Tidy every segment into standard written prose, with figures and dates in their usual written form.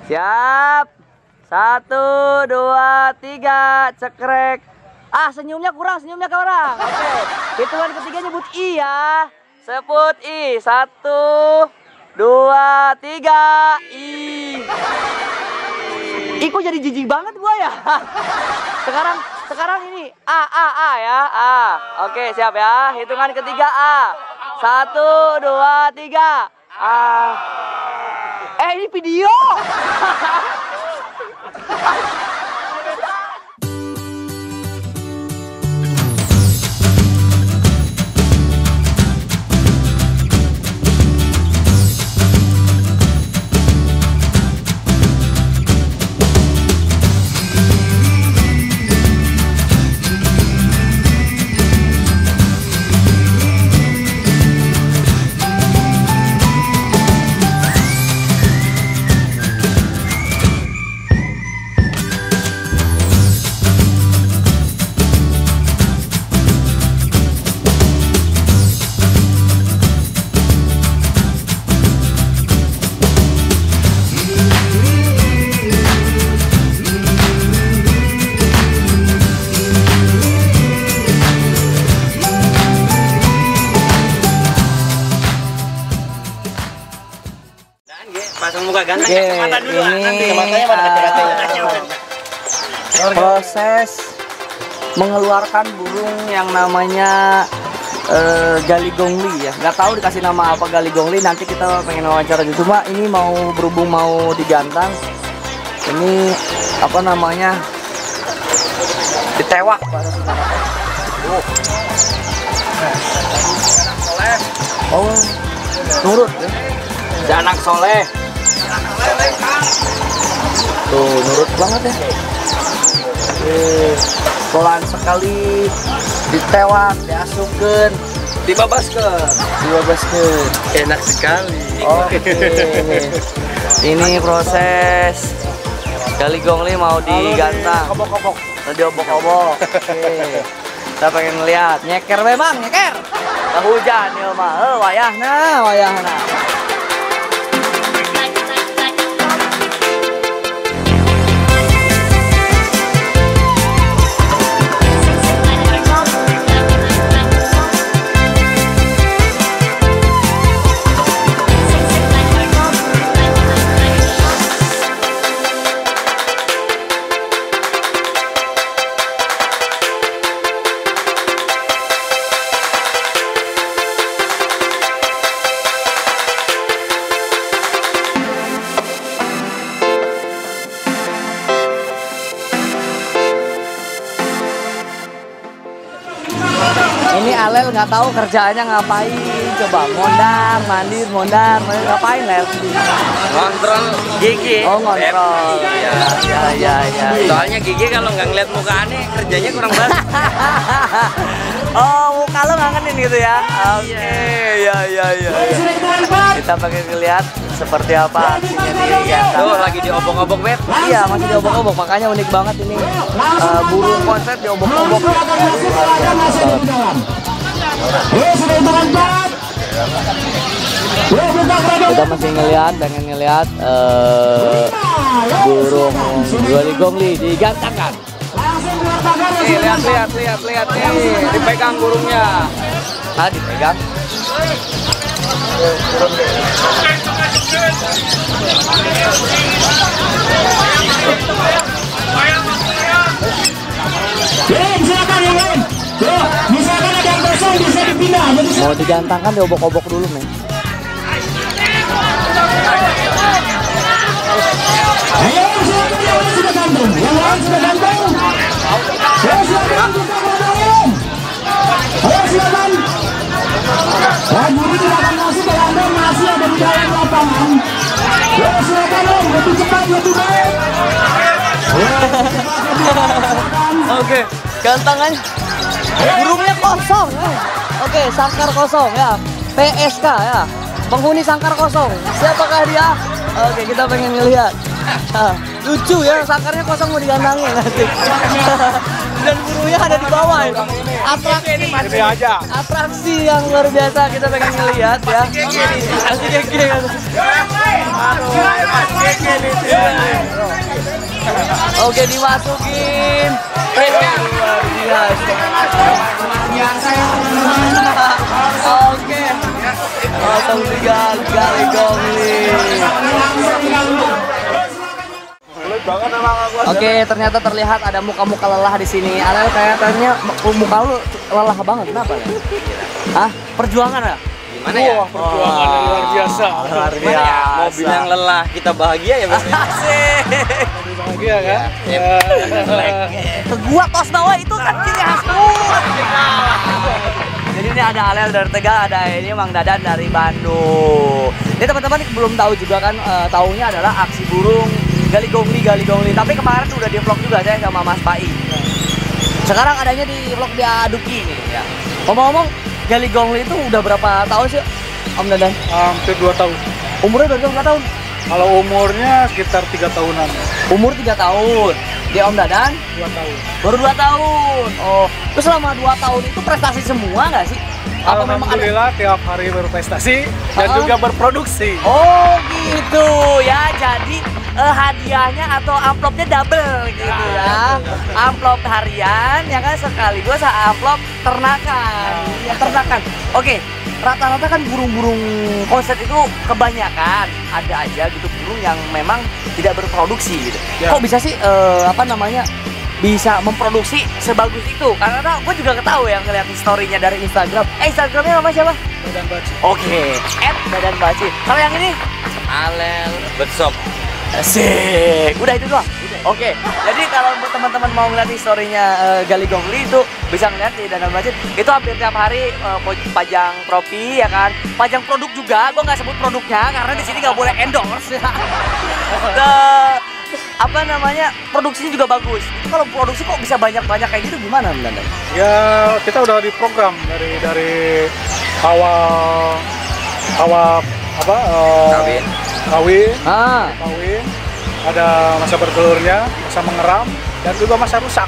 Siap. 1, 2, 3, cekrek. Ah, senyumnya kurang, senyumnya ke orang. Oke. Hitungan ketiga nyebut I ya. Sebut I. 1, 2, 3, I. Kok jadi jijik banget gua ya. Sekarang ini A ya. A. Oke, siap ya. Hitungan ketiga A. 1, 2, 3. A. Ini video. Pasang muka ganteng, kacamata dulu. Ini proses mengeluarkan burung yang namanya galigongli ya. Nggak tahu dikasih nama apa galigongli. Nanti kita pengen wawancara juga. Cuma ini berhubung mau digantang. Ini apa namanya? Ditewak. Oh, nurut ya. Anak soleh. Tuh, nurut banget ya. Pelan sekali ditewak, diasupkan, dibabaskan. Enak sekali. Oke. Ini proses galigongli mau digantang. Diobok-obok. Oke. Kita pengen lihat nyeker memang, nyeker. Nah, hujan ya mah. Wayahna. Ini Alel nggak tahu kerjaannya ngapain, coba mondar, ngapain Lel? Ngontrol gigi. Oh, ngontrol. Ya. Soalnya gigi kalau nggak ngeliat muka aneh, kerjanya kurang bagus. Oh, muka lo ngangenin gitu ya? Oke, ya. Kita pengen lihat seperti apa aksinya dia. Tuh, lagi diobok-obok, Beb. Iya, masih diobok-obok, makanya unik banget ini. Burung konsep diobok-obok. Kita masih pengen ngelihat burung galigongli digantangkan. Nih, lihat nih, dipegang burungnya. Dipegang. Misalkan ada yang kosong bisa dipindah. Mau digantangkan diobok-obok dulu, men. Ayo, silakan yang sudah gantung. Yang lain sudah gantung. Ayo, silakan buka belakang. Ayo, silakan. Guru tidak akan masuk ke Anda masih ada di dalam lapangan. Ayo, silakan Om, lebih cepat, lebih baik. Oke, gantangannya. Burungnya kosong. Oke, sangkar kosong ya. PSK ya. Penghuni sangkar kosong. Siapakah dia? Oke, kita pengen ngelihat. Lucu ya, sangkarnya kosong mau digantangin nanti. Dan burungnya ada di bawah ya. Atraksi yang luar biasa kita pengen ngelihat ya. Masih gege kan. Oke, dimasukin. Luar biasa. Oke. Kosong 3 Gali Gongli. Oke, ternyata terlihat ada muka-muka lelah di sini. Alel kayaknya muka lu lelah banget. Kenapa ya? Hah? Perjuangan ya? Gimana ya? Perjuangan luar biasa. Luar Gimana ya? Mau bilang lelah, kita bahagia ya Mas? Asik. Bahagia kan? Gua tos bawah itu kan ciri khas gua. Jadi ini ada Alel dari Tegal, ada ini Mang Dadan dari Bandung. Ini teman-teman belum tahu juga kan, taunya adalah aksi burung Gali Gongli. Tapi kemarin udah di vlog juga saya sama Mas Pai. Sekarang adanya di vlog di Aduki nih ya. Ngomong-ngomong, Gali Gongli itu udah berapa tahun sih Om Dadan? Hampir 2 tahun. Umurnya berapa tahun? Kalau umurnya sekitar 3 tahunan. Umur 3 tahun. Dia Om Dadan 2 tahun. baru 2 tahun. Oh, terus selama 2 tahun itu prestasi semua nggak sih? Apa memang ada? Alhamdulillah tiap hari berprestasi dan juga berproduksi. Oh gitu ya, jadi hadiahnya atau amplopnya double gitu ya. Amplop harian ya kan, sekaligus amplop ternakan. Ya, ternakan. Oke, rata-rata kan burung-burung konset itu kebanyakan ada aja gitu burung yang memang tidak berproduksi gitu. Ya. Kok bisa sih apa namanya bisa memproduksi sebagus itu? Karena gue juga ketahui yang ngeliat story-nya dari Instagram. Instagramnya nama siapa? Dan baci. Oke, @dadanbaci. Kalau yang ini Alel, Betshop. asik. Udah itu doang. Oke, jadi kalau teman-teman mau ngeliat story-nya Gali Gongli itu bisa ngeliat di Dadan Baci. Itu hampir tiap hari pajang trofi ya kan, pajang produk juga. Gue nggak sebut produknya karena di sini nggak boleh endorse. Apa namanya, produksinya juga bagus. Kalau produksi kok bisa banyak-banyak kayak gitu gimana Dadan? Ya kita udah diprogram dari awal apa? Kawin. Kawin. Ada masa bertelurnya, masa mengeram, dan juga masa rusak.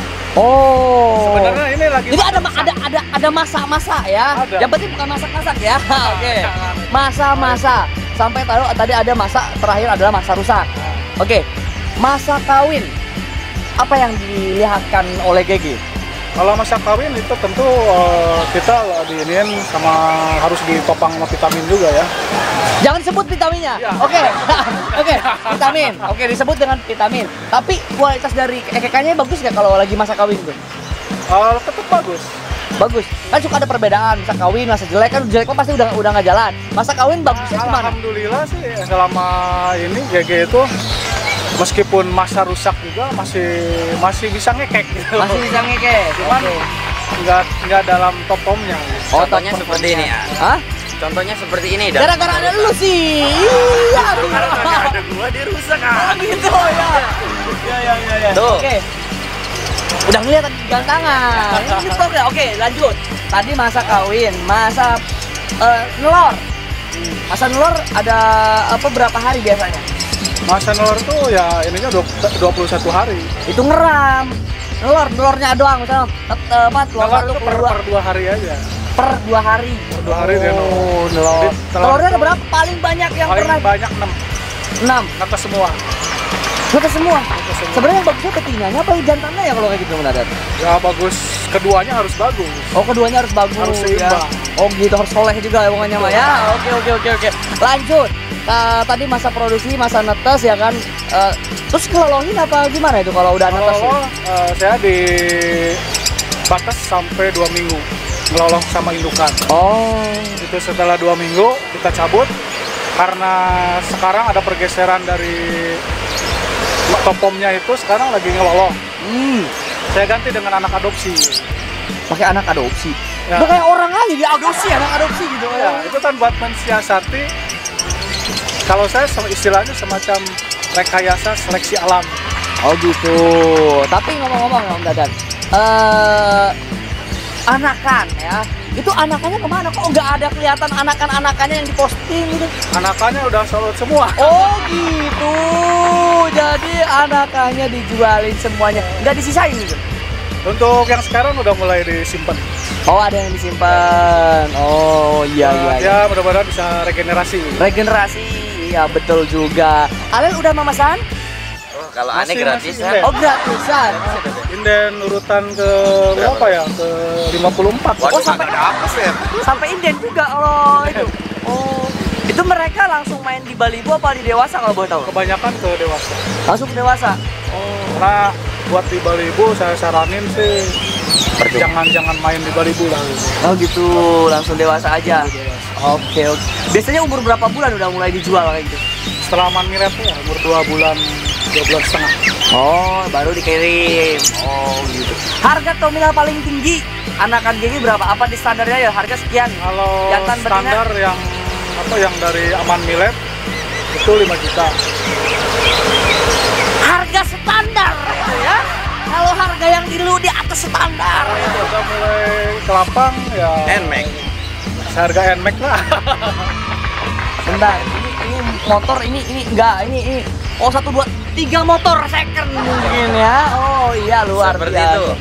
Oh. Sebenarnya ini lagi. Jadi ada masa-masa ya. Ada. Yang penting bukan masak-masak ya. Oke. Masa-masa. Sampai tahu tadi ada masa terakhir adalah masa rusak. Oke. Masa kawin. Apa yang dilihatkan oleh Gigi? Kalau masa kawin itu tentu kita diinin sama harus ditopang sama vitamin juga ya. Jangan sebut vitaminnya. Ya. Oke. Oke, vitamin. Oke, disebut dengan vitamin. Tapi kualitas dari EKK-nya bagus nggak kalau lagi masa kawin tuh? Tetap bagus. Bagus. Kan suka ada perbedaan, masa kawin, masa jelek kan jelek pasti udah nggak jalan. Masa kawin bagusnya gimana? Alhamdulillah sih selama ini GG itu meskipun masa rusak juga masih bisa ngekek gitu. Masih bisa ngekek. Cuman nggak dalam topomnya. Oh, Contohnya seperti ini ya. Hah? Contohnya seperti ini. Gara-gara ada lu sih. Iya. Karena ada gua dia rusak Oh gitu ya. Ya. Tuh. Oke. Udah ngeliat tadi gantangan. Ini program. Oke, lanjut. Tadi masa kawin, masa nelor. Masa nelor ada apa berapa hari biasanya? Masa nelor tuh ya ininya 21 hari. Itu ngeram. Nelornya doang misalnya telur Nelor satu itu per 2 hari aja. per 2 hari. Per 2 hari dia Oh, nelor. nelor. Telurnya ada berapa? Paling banyak yang Paling pernah banyak 6. netes semua. Netes semua. Sebenarnya yang bagusnya betinanya apa jantannya ya kalau kayak gitu mendadak? Ya bagus, keduanya harus bagus. Oh, keduanya harus bagus. Harus ya. seimbang. Oh gitu, harus soleh juga ya pokoknya Mbak ya. Oke. Lanjut. Tadi masa produksi, masa netes ya kan. Terus ngelolohin apa gimana itu kalau udah netes? Kalau saya di batas sampai 2 minggu ngeloloh sama indukan. Oh. Itu setelah 2 minggu kita cabut karena sekarang ada pergeseran dari topomnya itu sekarang lagi ngeloloh. Saya ganti dengan anak adopsi. Pakai anak adopsi. Ya. Udah kayak orang aja diadopsi, anak adopsi gitu Ya, itu kan buat mensiasati. Kalau saya istilahnya semacam rekayasa seleksi alam. Oh gitu. Tapi ngomong-ngomong Om Dadan, anakan ya, itu anakannya kemana? Kok nggak ada kelihatan anakannya yang diposting gitu? Anakannya udah solid semua. Oh gitu. Jadi anakannya dijualin semuanya, nggak disisain gitu? Untuk yang sekarang udah mulai disimpan. Oh ada yang disimpan. Oh iya. Ya mudah-mudahan bisa regenerasi. Regenerasi, ya betul juga. Alel udah memesan? Oh, kalau aneh Masih gratisan. inden. Oh, gratisan. Inden urutan ke berapa ya? Ke 54. Waduh, sampai- sampai dapet ya. Sampai inden juga kalau itu. Oh, itu mereka langsung main di Balibo apa di Dewasa kalau boleh tahu? Kebanyakan ke dewasa. Langsung ke Dewasa. Karena buat di Balibu saya saranin sih jangan main di Balibu lah. Oh gitu, langsung Dewasa aja. Oke, oke. Biasanya umur berapa bulan udah mulai dijual kayak gitu? Setelah aman milet ya, umur 2 bulan, 2 bulan setengah. Oh, baru dikirim. Oh, gitu. Harga nominal paling tinggi anakan gigi berapa? Apa di standarnya ya harga sekian? Kalau Jantan betina? standar yang dari aman milet itu 5 juta. Harga standar itu ya. Kalau harga yang di atas standar itu. Udah mulai ke lapang ya. Nmax. Harga Nmax lah. Bentar, ini motor ini enggak, ini. Oh, 1 2 3 motor second mungkin ya. Oh, iya luar Seperti biasa. itu.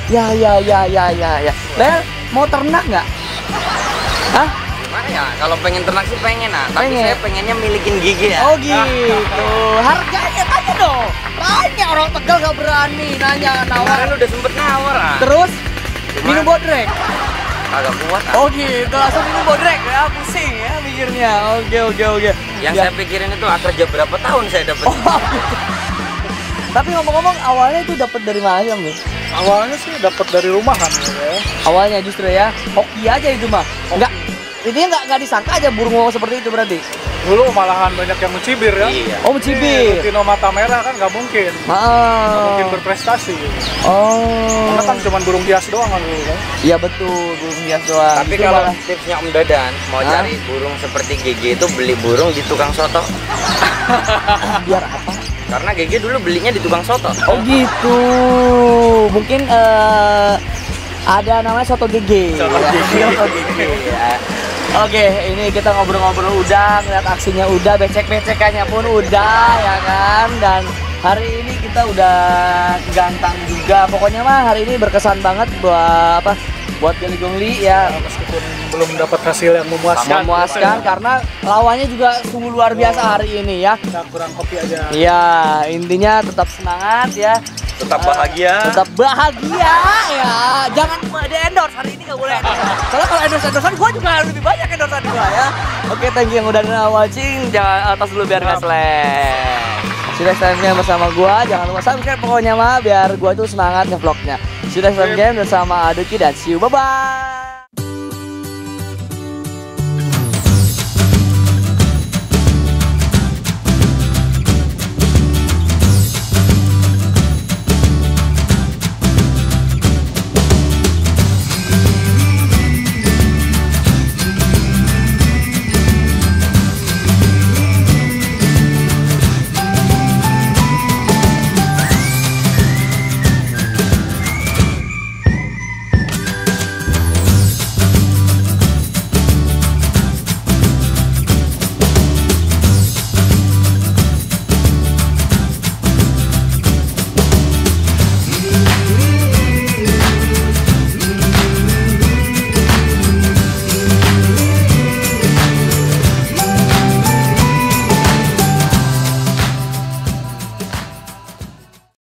Ya. Lel, mau ternak nggak? Hah? Gimana ya? Kalau pengen ternak sih pengen, nah. Tapi Pengen. saya pengennya milikin gigi ya. Oh gitu. Harganya tanya dong. Tanya orang Tegal nggak berani nanya nawar. Kemarin udah sempet nawar ah. Terus Cuman- minum bodrek. Agak kuat ah. Oh gitu, langsung minum bodrek ya, pusing ya mikirnya. Oke. Yang Ya. saya pikirin itu kerja berapa tahun saya dapat. Oh, gitu. Tapi ngomong-ngomong awalnya itu dapat dari mana sih, Om? Awalnya sih dapat dari rumahan ya. Awalnya justru ya, hoki aja itu mah. Enggak, ini nggak disangka aja burung seperti itu berarti. Dulu malahan banyak yang mencibir ya. Iya. Oh, mencibir. Tino mata merah kan nggak mungkin. Nggak mungkin berprestasi. Oh. Karena kan cuma burung hias doang kan dulu kan. Iya betul, burung hias doang. Tapi Itu kalau malah- tipsnya Om Dadan mau Hah? cari burung seperti Gigi itu beli burung di tukang soto. biar apa? Karena Gigi dulu belinya di tukang soto. Oh gitu. Mungkin ada namanya soto gigi. Soto gigi. Soto gigi. Ya. Oke, ini kita ngobrol-ngobrol udah, ngeliat aksinya udah, becek-becekannya pun udah ya kan. Dan hari ini kita udah gantang juga. Pokoknya mah hari ini berkesan banget buat Geli Gongli ya. Meskipun belum dapat hasil yang Memuaskan karena lawannya juga sungguh luar biasa hari ini ya. Kita kurang kopi aja. Iya, intinya tetap semangat ya. Tetap bahagia. Tetap bahagia ya. Jangan di endorse hari ini, nggak boleh endorse. Soalnya kalau endorse-endorsean gue juga lebih banyak endorsean gue ya. Oke, thank you yang udah watching. Jangan atas dulu biar nggak slack. Sudah time bersama gue. Jangan lupa subscribe pokoknya mah biar gue tuh semangat ngevlognya. Sudah time bersama Aduki dan see you. Bye bye.